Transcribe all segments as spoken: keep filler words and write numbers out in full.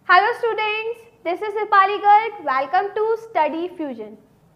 Hello students, this is Rupali Garg. Welcome to Study Fusion.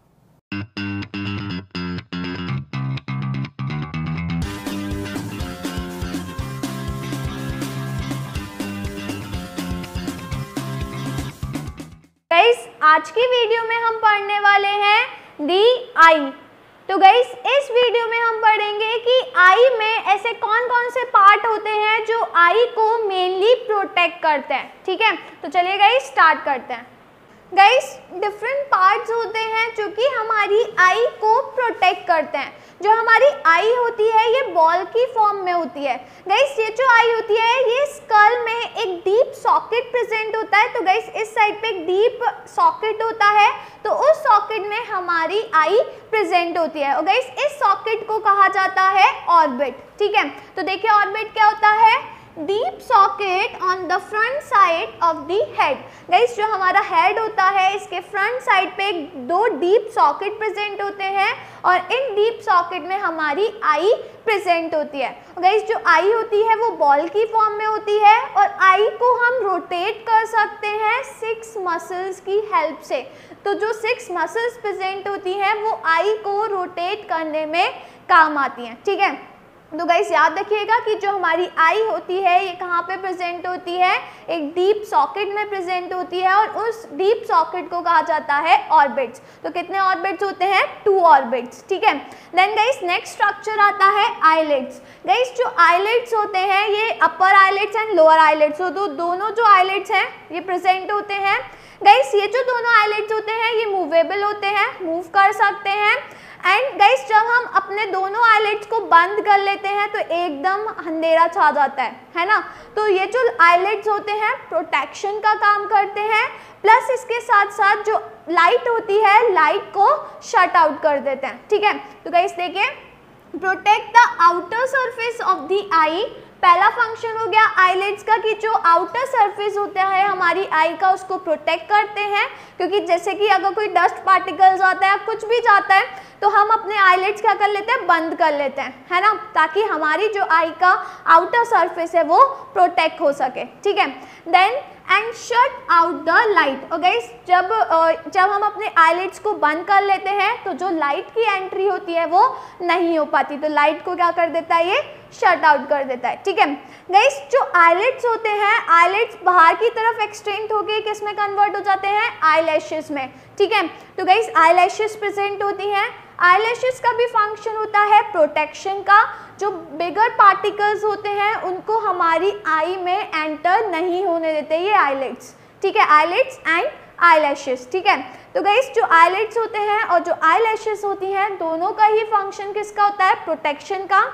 Guys, आज की video में हम पढ़ने वाले हैं दी आई। तो गाइस, इस वीडियो में हम पढ़ेंगे कि आई में ऐसे कौन कौन से पार्ट होते हैं जो आई को मेनली प्रोटेक्ट करते हैं। ठीक है, तो चलिए गाइस स्टार्ट करते हैं। गाइस, डिफरेंट पार्ट्स होते हैं जो कि हमारी आई को प्रोटेक्ट करते हैं। जो हमारी आई होती है ये बॉल की फॉर्म में होती है। गाइस, ये जो आई होती है ये स्कल में एक डीप सॉकेट प्रेजेंट होता है। तो गाइस, इस साइड पे एक डीप सॉकेट होता है, तो उस सॉकेट में हमारी आई प्रेजेंट होती है। और गाइस, इस सॉकेट को कहा जाता है ऑर्बिट। ठीक है, तो देखिए ऑर्बिट क्या होता है, deep socket on the front side of the head. Guys, जो हमारा हेड होता है इसके फ्रंट साइड पे दो डीप सॉकेट प्रेजेंट होते हैं और इन डीप सॉकेट में हमारी आई प्रेजेंट होती है। गाइस, जो आई होती है वो बॉल की फॉर्म में होती है और आई को हम रोटेट कर सकते हैं सिक्स मसल्स की हेल्प से। तो जो सिक्स मसल्स प्रेजेंट होती हैं वो आई को रोटेट करने में काम आती हैं। ठीक है, तो गाइस याद रखिएगा कि जो हमारी आई होती है ये कहाँ पे प्रेजेंट होती है, एक डीप सॉकेट में प्रेजेंट होती है और उस डीप सॉकेट को कहा जाता है ऑर्बिट्स। तो कितने ऑर्बिट्स होते हैं, टू ऑर्बिट्स। ठीक है, देन गाइस नेक्स्ट स्ट्रक्चर आता है आईलिड्स। गाइस, जो आईलिड्स होते हैं ये upper eyelids and lower eyelids, तो दो, दोनों जो आईलिड्स हैं ये प्रेजेंट होते हैं। गाइस, ये जो दोनों आईलिड्स होते हैं ये मूवेबल होते हैं, मूव कर सकते हैं। एंड गाइस, जब हम अपने दोनों आईलिड्स को बंद कर लेते हैं तो एकदम अंधेरा छा जाता है, है ना। तो ये जो आईलिड्स होते हैं प्रोटेक्शन का काम करते हैं, प्लस इसके साथ साथ जो लाइट होती है लाइट को शट आउट कर देते हैं। ठीक है, तो गाइस देखिए, protect the outer surface of the eye. पहला फंक्शन हो गया आईलिड्स का कि जो आउटर सरफेस होता है हमारी आई का उसको प्रोटेक्ट करते हैं, क्योंकि जैसे कि अगर कोई डस्ट पार्टिकल्स आता है कुछ भी जाता है तो हम अपने आईलिड्स क्या कर लेते हैं, बंद कर लेते हैं, है ना, ताकि हमारी जो आई का आउटर सरफेस है वो प्रोटेक्ट हो सके। ठीक है, then and shut out the light. और गाइस, जब जब हम अपने आईलिड्स को बंद कर लेते हैं तो जो लाइट की एंट्री होती है वो नहीं हो पाती, तो लाइट को क्या कर देता है, ये शट आउट कर देता है। ठीक है गाइस, जो आईलिड्स होते हैं आईलिड्स बाहर की तरफ एक्सटेंड होकर किस में कन्वर्ट हो जाते हैं, आईलैशेस में। ठीक है, तो गाइस आईलैशेस प्रेजेंट होती हैं। आईलैशेस का भी फंक्शन होता है प्रोटेक्शन का। जो बिगर पार्टिकल्स होते हैं उनको हमारी आई में एंटर नहीं होने देते ये आईलिड्स। ठीक है, आईलिड्स एंड आईलैशेस। ठीक है, तो गाइस जो आईलिड्स होते हैं और जो आईलैशेस होती हैं दोनों का ही फंक्शन किसका होता है, प्रोटेक्शन का।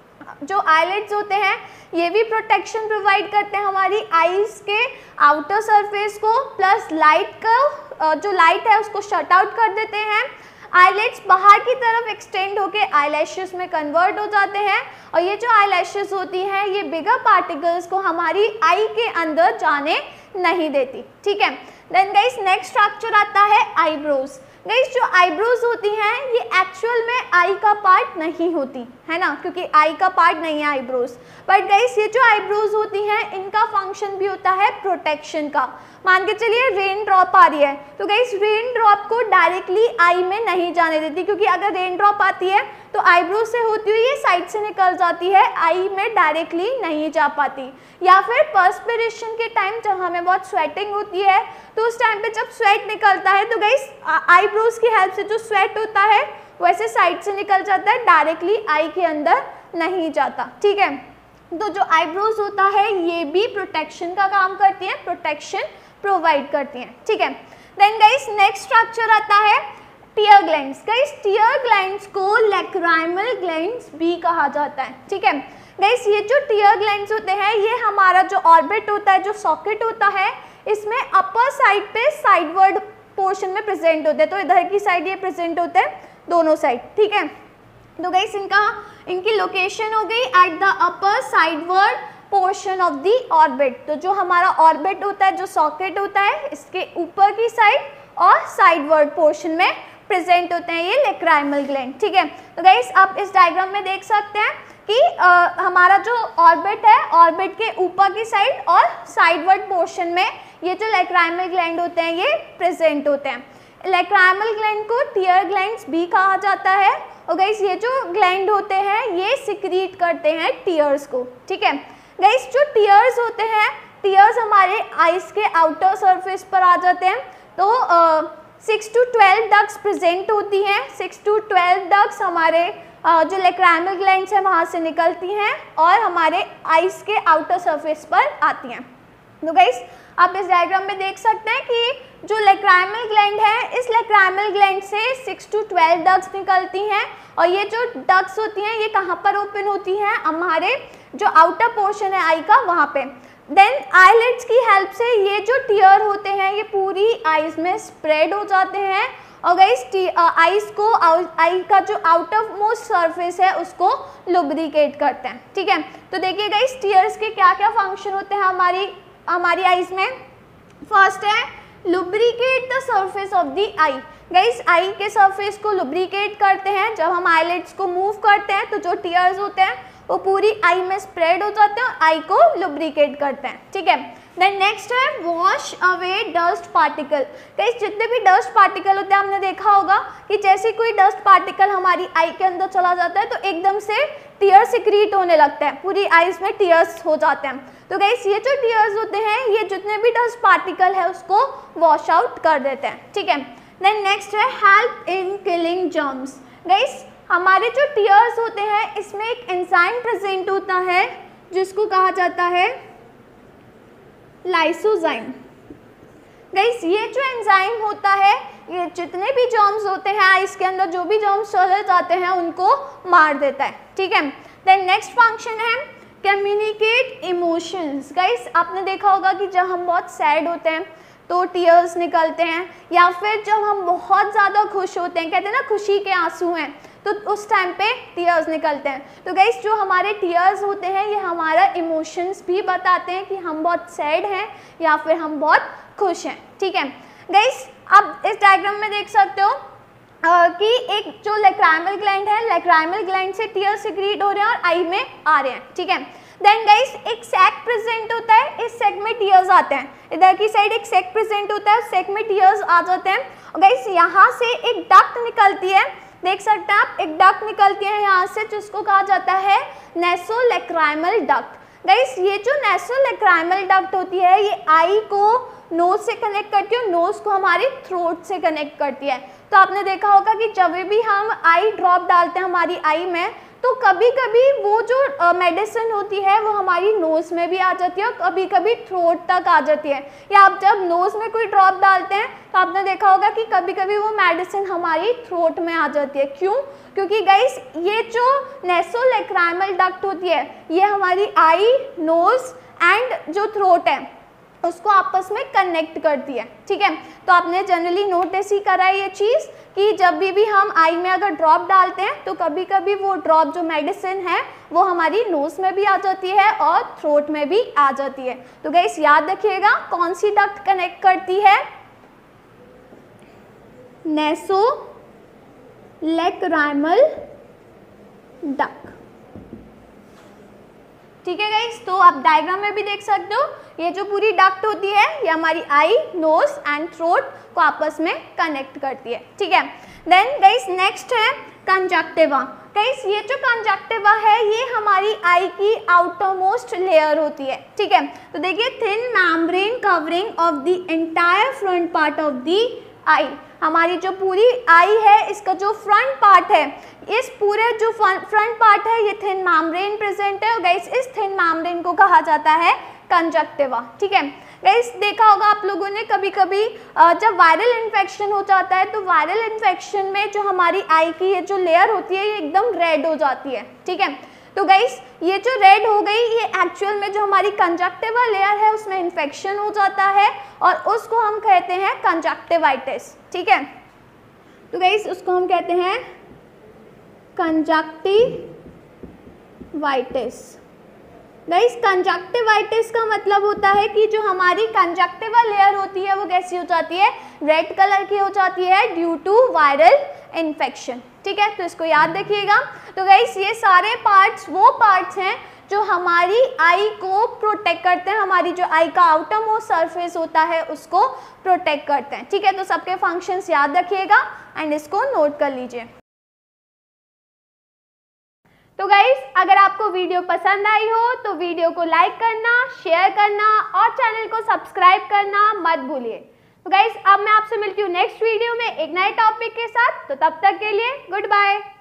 जो आईलिड्स होते हैं ये भी प्रोटेक्शन प्रोवाइड करते हैं हमारी आईज के आउटर सरफेस को, प्लस लाइट का जो लाइट है उसको शट आउट कर देते हैं। आईलिड्स बाहर की तरफ एक्सटेंड होके आईलैशेस में कन्वर्ट हो जाते हैं और ये जो आईलैशेस होती हैं ये बिगर पार्टिकल्स को हमारी आई के अंदर जाने नहीं देती। ठीक है, देन गाइस नेक्स्ट स्ट्रक्चर आता है आईब्रोज। गाइस, जो आईब्रोज होती हैं ये एक्चुअल में आई का पार्ट नहीं होती, है ना, क्योंकि आई का पार्ट नहीं है आईब्रोज। बट गाइस, ये जो आईब्रोज होती हैं इनका फंक्शन भी होता है प्रोटेक्शन का। मान के चलिए रेन ड्रॉप आ रही है, तो गाइस रेन ड्रॉप को डायरेक्टली आई में नहीं जाने देती, क्योंकि अगर रेन ड्रॉप आती है तो आईब्रोज से होती हुई ये साइड से निकल जाती है, आई में डायरेक्टली नहीं जा पाती। या फिर पर्सपिरेशन के टाइम जब हमें बहुत स्वेटिंग होती है तो उस टाइम पे जब स्वेट निकलता है तो गाइस आईब्रोज की हेल्प से जो स्वेट होता है वैसे साइड से निकल जाता है, डायरेक्टली आई के अंदर नहीं जाता। ठीक है, तो जो आईब्रोज होता है ये भी प्रोटेक्शन का काम करती है, प्रोटेक्शन प्रोवाइड करती हैं। ठीक है, देन गाइस नेक्स्ट स्ट्रक्चर आता है tear glands. Guys, tear glands को लैक्राइमल ग्लैंड्स भी कहा जाता है। ठीक है गाइस, ये जो टीयर ग्लैंड्स होते हैं ये हमारा जो ऑर्बिट होता है, जो सॉकेट होता है, इसमें अपर साइड पे साइडवर्ड पोर्शन में प्रेजेंट होते हैं। तो इधर की साइड ये प्रेजेंट होते हैं दोनों साइड। ठीक है, तो गाइस इनका इनकी लोकेशन हो गई at the upper sideward portion of the orbit. तो जो हमारा ऑर्बिट होता है, जो सॉकेट होता है, इसके ऊपर की साइड और साइडवर्ड पोर्शन में प्रेजेंट होते हैं ये लैक्राइमल ग्लैंड। ठीक है, तो गाइस आप इस डायग्राम में देख सकते हैं कि आ, हमारा जो ऑर्बिट है, ऑर्बिट के ऊपर की साइड और साइडवर्ड पोर्शन में ये जो लैक्राइमल ग्लैंड होते हैं ये प्रेजेंट होते हैं। लैक्राइमल ग्लैंड को टीयर ग्लैंड्स भी कहा जाता है। और गाइस ये जो ग्लैंड होते हैं ये सिक्रीट करते हैं टीयर्स को, ठीक है। गाइस जो टीयर्स होते हैं, टीयर्स हमारे आइज के आउटर सरफेस पर आ जाते हैं। तो six to twelve ducts present होती हैं। सिक्स टू ट्वेल्व डक्ट्स हमारे uh, जो लैक्राइमल ग्लैंड्स हैं वहाँ से निकलती हैं और हमारे आइज के आउटर सरफेस पर आती हैं। तो गाइस आप इस डायग्राम में देख सकते हैं कि जो लैक्राइमल ग्लैंड है, इस लैक्राइमल ग्लैंड से सिक्स टू ट्वेल्व डक्ट्स निकलती हैं और ये जो डक्ट्स होती हैं ये कहाँ पर ओपन होती हैं, हमारे जो आउटर पोर्शन है आई का वहाँ पे। देन आईलिड्स की हेल्प से ये जो टीयर होते हैं ये पूरी आइज में स्प्रेड हो जाते हैं और गाइस आइज को आई का जो आउटर मोस्ट सरफेस है उसको लुब्रिकेट करते हैं, ठीक है। तो देखिए गाइस टीयर्स के क्या क्या फंक्शन होते हैं हमारी हमारी आइज में। फर्स्ट है lubricate the surface of the eye. Guys eye के सरफेस को लुब्रिकेट करते हैं। जब हम आईलिड्स को मूव करते हैं तो जो टीयर्स होते हैं वो पूरी आई में स्प्रेड हो जाते हैं और आई को लुब्रिकेट करते हैं, ठीक है। देन नेक्स्ट है wash away dust particle. Guys जितने भी डस्ट पार्टिकल होते हैं हमने देखा होगा कि जैसे कोई डस्ट पार्टिकल हमारी आई के अंदर चला जाता है तो एकदम से टीयर सिक्रीट होने लगता है, पूरी आइज में टीयर्स हो जाते हैं। तो गाइस ये जो टीयर्स होते हैं ये जितने भी डस्ट पार्टिकल है उसको वॉश आउट कर देते हैं, ठीक है। देन नेक्स्ट है help in killing germs. Guys हमारे जो टीयर्स होते हैं इसमें एक एंजाइम प्रेजेंट होता है जिसको कहा जाता है लाइसोजाइम। गाइस ये जो एंजाइम होता है ये जितने भी जर्म्स होते हैं आइस के अंदर, जो भी जर्म्स चले जाते हैं उनको मार देता है, ठीक है। देन नेक्स्ट फंक्शन है कम्युनिकेट इमोशंस। गाइस आपने देखा होगा कि जब हम बहुत सैड होते हैं तो टीयर्स निकलते हैं, या फिर जब हम बहुत ज़्यादा खुश होते हैं, कहते हैं ना खुशी के आंसू हैं, तो उस टाइम पे टीयर्स निकलते हैं। तो गाइस जो हमारे टीयर्स होते हैं ये हमारा इमोशंस भी बताते हैं कि हम बहुत सैड हैं या फिर हम बहुत खुश हैं, ठीक है। गाइस आप इस डायग्राम में देख सकते हो Uh, कि एक जो लैक्राइमल ग्लैंड है, लैक्राइमल ग्लैंड से टीयर सिक्रीट हो रहे हैं और आई में आ रहे हैं, ठीक है। देन गाइस एक सैक प्रेजेंट होता है, इस सैक में टीयर्स आते हैं। इधर की साइड एक सैक प्रेजेंट होता है, उस सैक में टीयर्स आ जाते हैं। और गाइस यहाँ से एक डक्ट निकलती है, देख सकते हैं आप, एक डक्ट निकलती है यहाँ से जिसको कहा जाता है नेसोलैक्राइमल डक्ट। गाइस ये जो नेसोलैक्राइमल डक्ट होती है ये आई को नोज से कनेक्ट करती है और नोज को हमारी थ्रोट से कनेक्ट करती है। तो आपने देखा होगा कि जब भी हम आई ड्रॉप डालते हैं हमारी आई में तो कभी कभी वो जो मेडिसिन uh, होती है वो हमारी नोज़ में भी आ जाती है और कभी कभी थ्रोट तक आ जाती है। या आप जब नोज़ में कोई ड्रॉप डालते हैं तो आपने देखा होगा कि कभी कभी वो मेडिसिन हमारी थ्रोट में आ जाती है। क्यों? क्योंकि गाइस ये जो नेसोलैक्राइमल डक्ट होती है ये हमारी आई, नोज़ एंड जो थ्रोट है उसको आपस में कनेक्ट करती है, ठीक है। तो आपने जनरली नोटिस ही करा है ये चीज़ कि जब भी भी हम आई में अगर ड्रॉप डालते हैं तो कभी कभी वो ड्रॉप जो मेडिसिन है वो हमारी नोज में भी आ जाती है और थ्रोट में भी आ जाती है। तो गाइस याद रखिएगा कौन सी डक्ट कनेक्ट करती है, नेसोलैक्राइमल डक्ट, ठीक है गाइस। तो आप डायग्राम में भी देख सकते हो ये जो पूरी डक्ट होती है ये हमारी आई, नोज एंड थ्रोट को आपस में कनेक्ट करती है, ठीक है। देन गाइस नेक्स्ट है कंजक्टिवा। गाइस ये जो कंजक्टिवा है ये हमारी आई की आउटर मोस्ट लेयर होती है, ठीक है। तो देखिए thin membrane covering of the entire front part of the eye. हमारी जो पूरी आई है इसका जो फ्रंट पार्ट है, इस पूरे जो फ्रंट पार्ट है ये थिन मेम्ब्रेन प्रेजेंट है और गाइस इस थिन मेम्ब्रेन को कहा जाता है कंजक्टिवा, ठीक है। गाइस देखा होगा आप लोगों ने कभी कभी जब वायरल इन्फेक्शन हो जाता है तो वायरल इन्फेक्शन में जो हमारी आई की ये जो लेयर होती है ये एकदम रेड हो जाती है, ठीक है। तो गाइस ये जो रेड हो गई ये एक्चुअल में जो हमारी कंजक्टिवा लेयर है उसमें इन्फेक्शन हो जाता है और उसको हम कहते हैं कंजक्टिवाइटिस, ठीक है। तो गाइस उसको हम कहते हैं कंजक्टिवाइटिस। गाइस कंजक्टिवाइटिस का मतलब होता है कि जो हमारी कंजक्टिवा लेयर होती है वो कैसी हो जाती है, रेड कलर की हो जाती है ड्यू टू वायरल इन्फेक्शन, ठीक है। तो इसको याद रखिएगा। तो गाइस ये सारे पार्ट्स वो पार्ट्स हैं जो हमारी आई को प्रोटेक्ट करते हैं, हमारी जो आई का आउटर मोस्ट सरफेस होता है उसको प्रोटेक्ट करते हैं। ठीक है, तो सबके फंक्शंस याद रखिएगा एंड इसको नोट कर लीजिए। तो गाइस, अगर आपको वीडियो पसंद आई हो तो वीडियो को लाइक करना, शेयर करना और चैनल को सब्सक्राइब करना मत भूलिए। तो गाइस, अब मैं आपसे मिलती हूँ नेक्स्ट वीडियो में एक नए टॉपिक के साथ। तो तब तक के लिए गुड बाय।